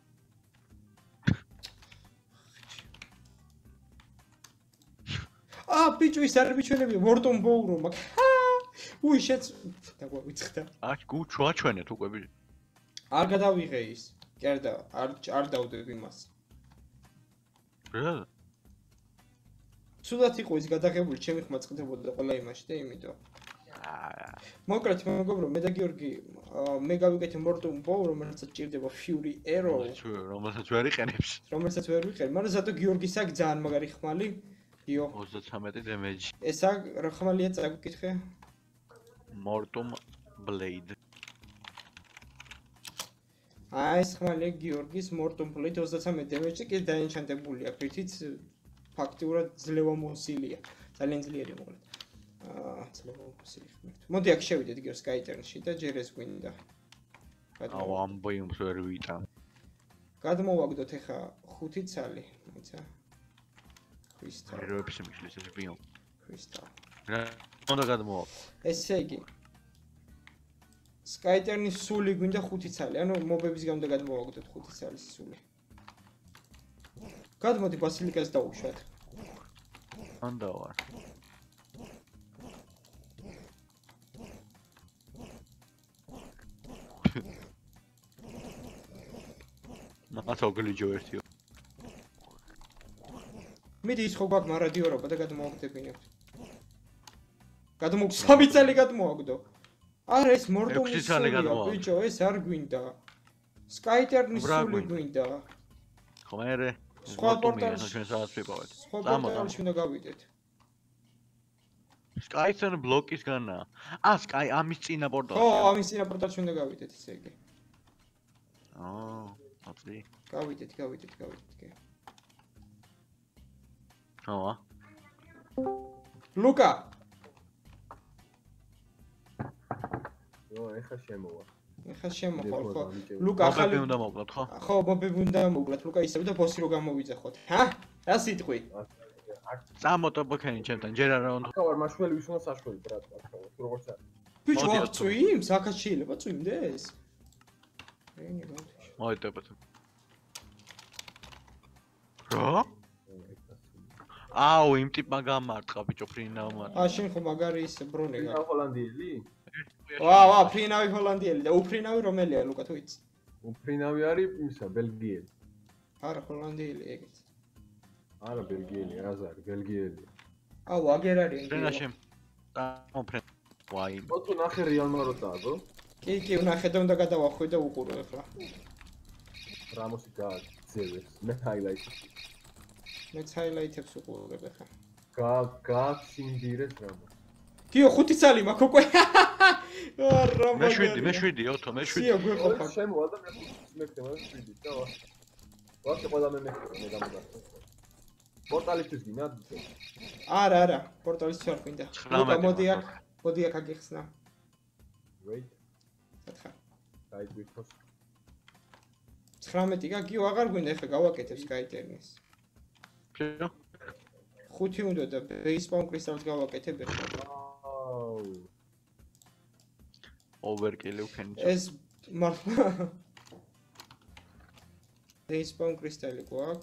აა, ბიჭო, ის არ მიჩვენებია, Morton Bow-რო მაგ. უი, შეც დაგვავიწყდა. აქ გუ ჩუაჩვენეთ უკვე ბიჭო. არ გადავიღე ის. კი არ და არ არ დავდებ იმას. რა? სულად იყო ის გადაღებული, ჩემი ხმა წყდებოდა ყველა იმაში და იმიტომ. აა. მოკლედ მეგობრო, მე და გიორგი მე გავიკეთე Morton Bow, რომელსაც ჭირდება Fury Arrow, რომელსაც ვერ იყენებს. რომელსაც ვერ ვიყენ, მაგრამ ზატო გიორგის აქ ძალიან მაგარი ხმალი. იო. ოცდათრამეტი დემეჯი. ეს აქ რა ხმალია წაგიკითხე? Morton Blade. აი ეს ხმალია გიორგის Morton Blade ოცდათრამეტი დემეჯი კი დაენჩანტებულია, რითიც ფაქტიურად ძლევა მოსილია. ძალიან ძლიერი მოკლედ. აა ძლევა მოსილი ხმით. მოდი აქ შევიდეთ გიორ Skytern-ში და ჯერ ეს გვინდა. აუ ამ ბოიმს ვერ ვიტან. გადმოვაგდოთ ახლა ხუთი ცალი, მოიცა. Crystal. ეროებს მიშლის ეს ბიომ. Crystal. რა უნდა გადმოვა? ესე იგი Skytern-ის სული გვინდა ხუთი ცალი, ანუ მობების გამო გადმოვაგდოთ ხუთი ცალის სული. გადმოდი ბასილიკას დავუშვათ. ანდა ვარ. მათო გლიჯო ერთიო. მიდი ის ხო გვაქვს მარადიორობა და გადმოვაგდებინებთ. გადმოგ სამი წელი გადმოაგდო. არა ეს Morton-ის სულია, ბიჭო, ეს არ გვინდა. Skytern-ის სული გვინდა. ხო მე სხვა პორტალში ჩვენ სადაც ვიპოვეთ. სხვა პორტალში უნდა გავიდეთ. Skytern ბლოკის განა. აა Sky ამის წინა პორტალში. ხო, ამის წინა პორტალში უნდა გავიდეთ, ესე იგი. აა, აცი. გავიდეთ, გავიდეთ, გავიდეთ, კი. ხო. ლუკა ო, ეხა შემოვა. ეხა შემოხვალ, ხო. ლუკა ახალი უნდა მოკლათ, ხო? ხო, მობები უნდა მოკლათ, ლუკა ისევ და ბოსი რო გამოვიძახოთ. ჰა? რა სიტყვი? წამოტო ბოქენი ჩემთან, ჯერ არა უნდა. ახლა ვარ მაშველი ვის უნდა საშველი ბრატ, ახლა როგორც არის. ბიჭო, აქ წვიმს, აქაც შეიძლება წვიმდეს? რენი მოდი. მოიტებოთ. რა? აუ, იმ ტიპმა გამარტყა ბიჭო, ფრინავ მარტყა. აა, შენ ხო მაგარი ის ბრონე გა. რა ჰოლანდიელი? ვა, ვა, ფრინავი ჰოლანდიელი და უფრინავი რომელია, ლუკა თუ იცი? უფრინავი არის ისა, ბელგიელი. არა, ჰოლანდიელი ეგეც. არა, ბელგიელი, რაზ არის, ბელგიელი. აუ, აგერ არის. ფრენაშემ. დამოფრენ. ვაი. მოწუ ნახე რეალ მაროტაა, ბო? კი, კი, ვნახე და უნდა გადავახვი და უყურო ახლა. რამოსი გააძევეს, მე ჰაილაიტი. მეც ჰაილაიტებს უყურებ ახლა. გა გაცინდირეთ რამე. გიო ხუთი წალი მაქვს უკვე. არა მე შვიდი, მე შვიდი, ოთო, მე შვიდი. სია გვეყოფა. შემოვა და მე მეკრე მაგრამ შვიდი და ვაფშე ყველა მე მეკრე მე გამოგახსნა. პორტალისთვის გინდათ? არა, არა, პორტალის არ გვინდა. ლუკა მოდი აქ, მოდი აქ აგიხსნა. wait. სათხარ. გაიგ ვითქოს. ცხრამეტი გაგიო აღარ გვინდა ეხლა გავაკეთებ SkyTernis. ποιο? ხუთი უნდა და base spawn crystals გავაკეთებ ეხლა. აუ. overkill უქენი. ეს მართლა base spawn crystal-ი გვაქვს.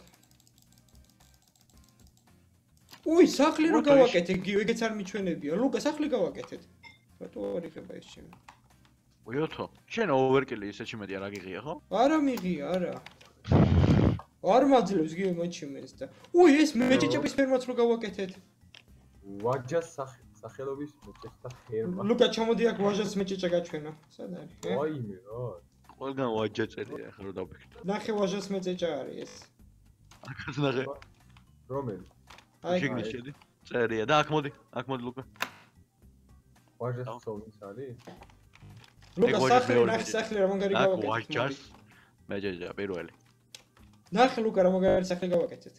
უი, სახლი რო გავაკეთე, გიო, ეგეც არ მიჩვენებია. ლუკა, სახლი გავაკეთეთ. რატო არ იღება ეს ჩემი? უი, ოთო, შენ overkill-ი ისეთი მეტი არ აგიღია, ხო? არა მიღია, არა. არ მაძლევს გიო მოჩიმენს და. უი, ეს მეჭეჭების ფერმაც რო გავაკეთეთ. ვაჯას სახელობის მეჭეჭთა ფერმა. ლუკა, ჩამოდი აქ ვაჟას მეჭეჭა გაჩვენა. სად არის? ვაიმე რა. ყველგან ვაჯა წერია ახლა რო დავფიქრე. ნახე ვაჟას მეჭეჭა არის ეს. აქაც ნახე. რომელი? აი, შეგნის შედი. წერია და აქ მოდი, აქ მოდი ლუკა. ვაჟას ცოლის არის? ლუკა, ვაჟას სახლი, მეორე ნახე მეჭეჭა. სახლი რა მაგარი აქ გავაკეთეთ. ვაჯას მეჯეჯა პირველი. ნახე ლუკა რა მაგარი სახლი გავაკეთეთ.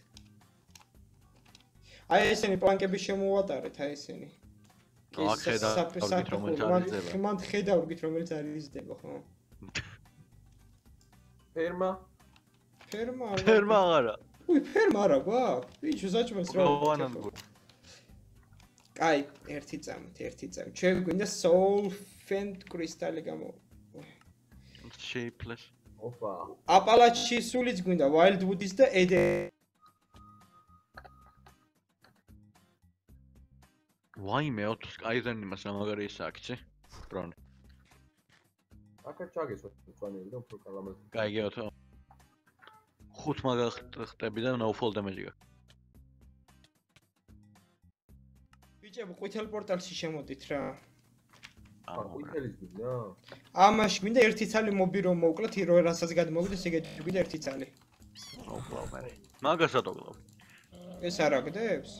აი ესენი პლანკები შემოვატარეთ, აი ესენი. აქ ხედავთ, რომელიც არ იზრდება. მან ხედავთ, რომელიც არ იზრდება, ხო? ფერმა? ფერმა არა. ფერმა არა. უი, ფერმა არა გვაქვს. ბიჭო, საჭმელს რა. გოვანანგო. კაი, ერთი წამით, ერთი წამით. ჩვენ გვინდა soul fent crystal-ი გამო. shapeless. ოპა. აპალაჩის სულიც გვინდა wildwood-ის და eden. ვაიმე ოთო Skyzen იმას ამაგარი ის აქცი. დრონი. აკა ჩაგესვა წვანები და უფრო კალამაზი. გაიგე ოთო. ხუთ მაგახტები და no fall damage გაქვს. ბიჭებო, ყვითელ პორტალში შემოდით რა. აა, ყვითელის გინდა? ამაში გვინდა ერთი ცალი მობი რომ მოვკლათ, ირო რასაც გადმოვიდეს, ეგეთ გვინდა ერთი ცალი. ოპლა მე. მაგასაც ოგლავ. ეს არ აგდებს?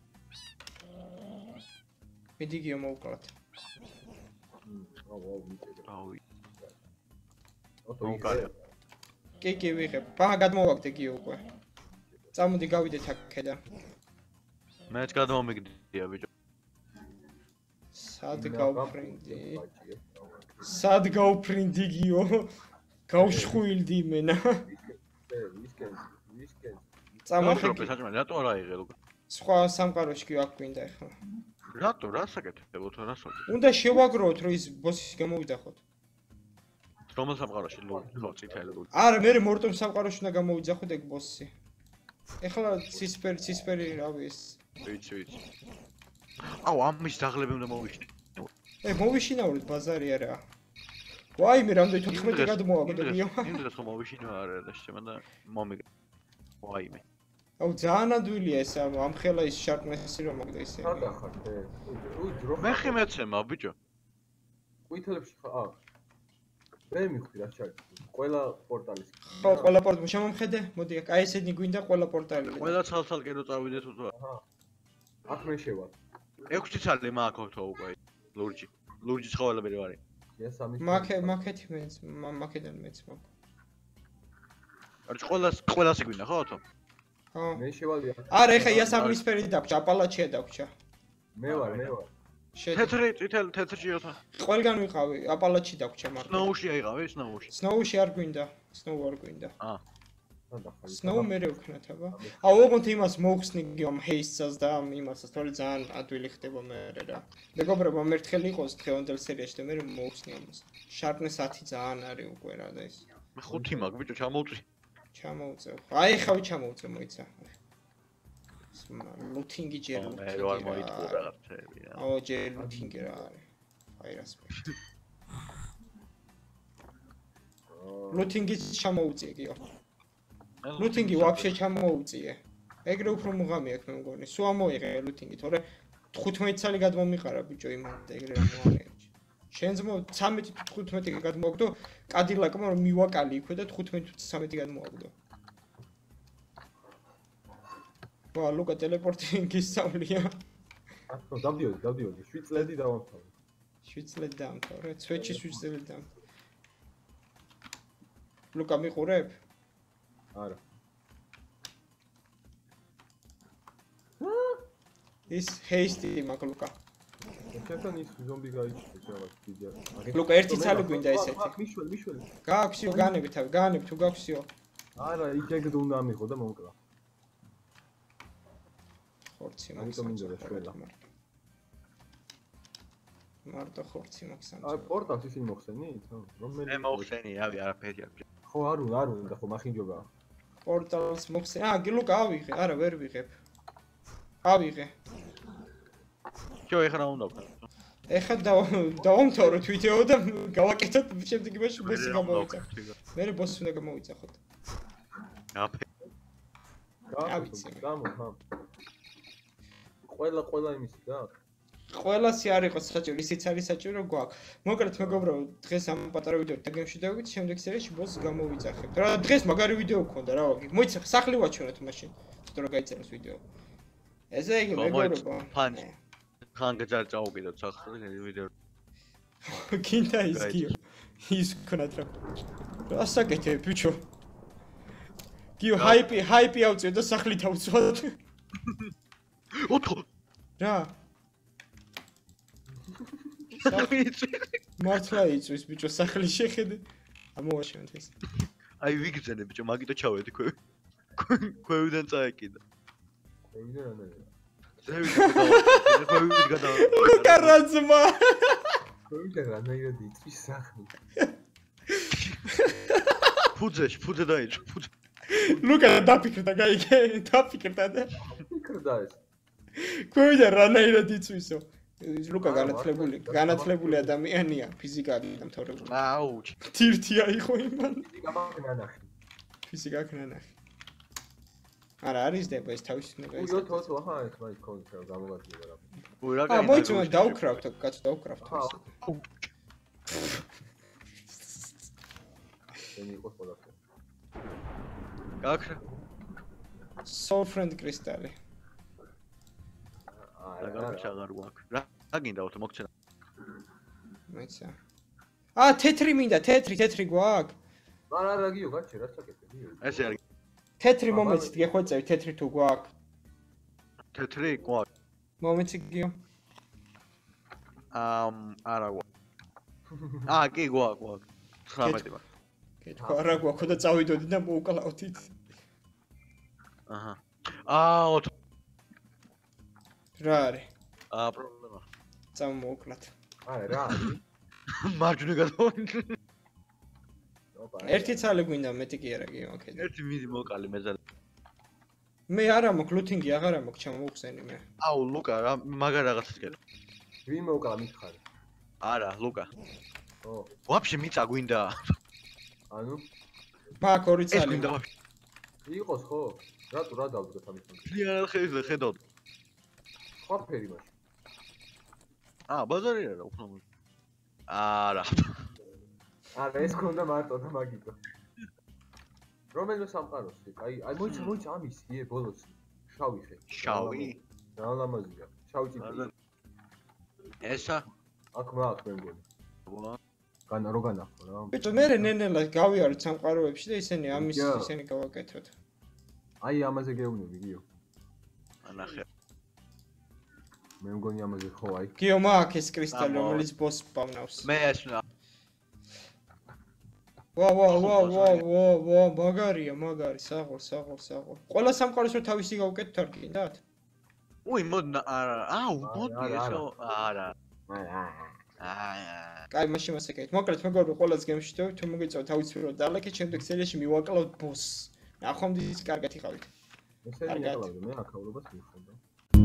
მიდი გიო მოვკლათ. აუ, აუ, ვიტე. აუი. ოტო მოვკარია. კი, კი, ვიღებ. ბაჰა გადმოვაგდე გიო უკვე. წამოდი გავიდეთ აქედან. მეც გადმომიგდია ბიჭო. სად გავფრინდი? სად გავფრინდი გიო? გავშხვილდი იმენა. ვისკენ, ვისკენ. წამახე. საჭმელი რატო არ აიღე ლუკა? სხვა სამყაროში კი აქ გვინდა ახლა. რატო რა საკეთებო თუ რას ვაკეთებ? უნდა შევაგროვოთ რომ ის ბოსის გამოვიძახოთ. რომელ სამყაროში ლუკა? ხო, წითელი ლუკა. არა, მე მორტომ სამყაროში უნდა გამოვიძახოთ ეგ ბოსი. ეხლა ცისფერი, ცისფერი რავი ეს. ვიცი, ვიცი. აუ, ამის დაღლები უნდა მოვიშნე. ე, მოვიშინავრით ბაზარი არა. ვაიმე, რამდენი თოთხმეტი გადმოვაგდე გიო. იმ დროს რომ მოვიშინო არა და შემა და მომიგე. ვაიმე. აუ, ძალიან ადვილია ეს ამ ხელა ის შარპნესი რომ მაგდა ისე. სადა ხარ დე? უი, დრო. მე ხი მეცემა ბიჭო. ყვითელებში ხარ? აა. მე მივხვდი რა ჩაი. ყველა პორტალის. ხო, ყველა პორტალი შემომხედე. მოდი აქ, აი ესენი გვინდა ყველა პორტალი. ყველა ცალ-ცალკე რო წავიდეთ თუ აჰა. აქ მე შევალ. ექვსი ცალი მაქვს თო უკვე. ლურჯი. ლურჯი ცხოველები ვარი. მე სამი. მაქე, მაქეთი მეც, მაქედან მეც მაქვს. არა, ყველას ყველას იგვინა ხო თო? ხო. მე შევალია. არა, ეხა იასამნისფერი დაგჭა, აპალაჩია დაგჭა. მე ვარ, მე ვარ. შედი. თეთრი, წითელი, თეთრში ოთო. ყველგან ვიყავი, აპალაჩი დაგჭა მარტო. სნოუში აიღავი, სნოუში. სნოუში არ გვინდა, სნოუ არ გვინდა. აა. სადა ხარ? სნოუ მერე ვქნათ აბა. აუ, ოღონდ იმას მოვხსნი ამ ჰეისტსას და ამ იმასაც, თორე ძალიან ადვილი ხდება მერე რა. მეგობრებო, მერთხელ იყოს დღევანდელ სერიაში და მე მოვხსნი ამას. შარპნეს ათი ძალიან არის უკვე რა და ეს. მე ხუთი მაქვს ბიჭო, ჩამოვწვი. ჩამოვწევ. აი, ხავი ჩამოვწევ, მოიცა. ლუთინგი ჯერ მე რო არ მოიტყო რაღაცები რა. აუ, ჯერ ლუთინგი რა არის. აი რას მე. ლუთინგის ჩამოუწიე გიო. ლუთინგი ვაფშე ჩამოუწიე. ეგრე უფრო მუღამი აქვს მე მგონი. სულ ამოიღე ლუთინგი, თორე თხუთმეტი წელი გადმომიყარა ბიჭო იმამდე ეგრე რა მოაღია. შენს მო ცამეტი თუ თხუთმეტი გადმოაგდო, კადილაკმა რომ მივაკალი იქვე და თხუთმეტი თუ ცამეტი გადმოაგდო. ვა, ლუკა ტელეპორტი გისწავლია. ახლა დავდიოდი, დავდიოდი. შვიდ წლები დავამთავრე. შვიდ წლები დაამთავრე. სვეჩი შვიდ წლები დაამთავრე. ლუკა მიყურებ? არა. ის ჰეისტი მაქვს ლუკა. ჩემთან ის ზომბი გაიჭირეს რაღაც ვიდეო. ლუკა ერთი ცალი გვინდა ესეთი. მიშველი, მიშველი. გააქვსიო განები თავი, განები თუ გაქვსიო. არა, იქ უნდა ამიღო და მომკლა. ხორცი ამიტომ მინდა რა შველა. მარტო ხორცი მაქვს ამ. აი, პორტალს ისინი მოხსენით? რომელი? მე მოხსენი, რავი, არაფერი არ გქონდა. ხო, არ უნდა, არ უნდა, ხო, მახინჯობა. პორტალს მოხსენ. აა, ლუკა ავიღე, არა, ვერ ვიღებ. ავიღე. ჯო, ეხლა რა უნდა ვქნა? ეხლა დავამთავროთ ვიდეო და გავაკეთოთ შემდეგ იმაში ბოსი გამოვიძახოთ. მე ბოსი უნდა გამოვიძახოთ. აფე. გავიცი. გამო, ხა. ყველა ყველა იმისი გაქვს. ყველასი არ იყოს საჭირო, ისიც არის საჭირო გვაქვს. მოკლედ მეგობრებო, დღეს ამ პატარა ვიდეო დაგემშვიდობებით, შემდეგ სერიაში ბოსს გამოვიძახებთ. რა დღეს მაგარი ვიდეო გქონდა რა ვაგი. მოიცა სახლი ვაჩვენოთ მაშინ. თუ რა გაიწეროს ვიდეო. ესე იგი მეგობრებო. ფანჯ. ხან გაჭარჭაუკიდოთ სახელი ვიდეო. კინდა ის გიო. ის ქონათ რა. რა საკეთე ბიჭო. გიო ჰაიპი, ჰაიპი ავწიო და სახლი თავცვათ. ოთხ. რა? მართლა იწვის ბიჭო სახლი შეხედე. ამოვაშენეთ ეს. აი ვიგრძენე ბიჭო, მაგიტო ჩავედი ქვევი. ქვევიდან წაეკიდა. ქვევიდან რა ნაირად? ზევიდან გადა. ლუკა რაძმა. ქვევიდან რა ნაირად იწვის სახლი? ფუძეში, ფუძე დაიჭო, ფუძე. ლუკა დაფიქრდა, გაიგე, დაფიქრდა და ფიქრდა ეს. ქვევიდან რანაირად იწვისო. ლუკა განათლებული, განათლებული ადამიანია, ფიზიკა დამთავრებული. აუ. თირთია იყო იმან. ფიზიკა მაგნანახი. ფიზიკა კნანახი. არა, არის დება ეს თავისუფლება ის. უიო, თო, თო, აჰა, ეს მაინც კონტროლ გამოგადგება რა. უი რა აა, გაიგე. მოიწონა დავკრავთ, კაცო დავკრავთ. შენი იყოს ყველაფერი. გაქრა. Soul Friend კრისტალი. რა გამჩაღარ გვაქვს. რა გინდა ოთო მოგცენა. მეცა. აა, თეთრი მინდა, თეთრი, თეთრი გვაქვს. არა, არა, გიო, გაჩე, რა საკეთე, გიო. ესე არის. თეთრი მომეცით გეხვეწევი, თეთრი თუ გვაქვს. თეთრი გვაქვს. მომეცი გიო. ამ არა გვაქვს. აა, კი გვაქვს, გვაქვს. ცხრამეტი მაქვს. კეთო, არა გვაქვს და წავიდოდი და მოუკლავთ ით. აჰა. აა, ოთო. რა არის? აა, პრობლემა. წამოუკლათ. არა, რა არის? მარჯვნე გადავიდე. ერთი ცალი გვინდა, მეტი კი არა გიო, ოკეი. ერთი მიდი მოკალი მეძალ. მე არა მაქვს ლუთინგი, აღარ მაქვს ჩამოვხსენი მე. აუ, ლუკა, რა მაგარ რაღაცას გეტყვი. ვინ მოკლა მითხარი? არა, ლუკა. ო, ვაფშე მიწა გვინდა. ანუ მაქვს ორი ეს ცალი. გვინდა ვაფშე. იყოს ხო? რატო რა დავდგეთ ამის მომენტ? ფლიარ ხეზე ხედავ. სხვა ფერი მაშინ. აა, ბაზარი არა, უფრო მო. არა. არა, ეს ქონდა მარტო და მაგიტო. რომელმე სამყაროს იქ? აი, აი მოიცა, მოიცა ამის, ие, ბოლოს. შავი ხე. შავი. რა ლამაზია. შავი წითელი. ესა. აქ მაქვს მე მგონი. განა რო განახო რა. ბიჭო, მე ნენელა გავიარეთ სამყაროებში და ისინი ამის ისინი გავაკეთოთ. აი ამაზე გეუბნები, გიო. ანახე. მე მგონი ამაზე ხო აი. გიო მაქვს ეს კრისტალი, რომელიც ბოსს პავნავს. მე ეს ვა ვა ვა ვა ვა ვა მაგარია, მაგარი, საღოლ, საღოლ, საღოლ. ყველა სამყაროს რო თავისი გავუკეთოთ არ გინდათ? უი, მოდნა, არა, აუ, მოდი ესო, არა. არა. აა. კაი, მაშინ მასაკეთეთ. მოკლედ მეგობრებო, ყველას გემშვიდობთ, თუ მოგეწონათ თავისუფლად დალექეთ, შემდეგ სერიაში მივაკლავთ ბოსს. ნახვამდის კარგად იყავით. ესე იგი, მე აკავრობას მიხოდა.